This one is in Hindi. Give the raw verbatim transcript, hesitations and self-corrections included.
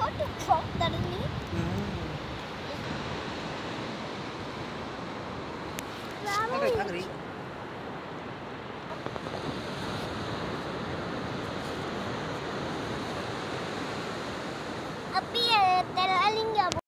to drop suddenly. Thang rì, thang rì. अभी तेरा लिंग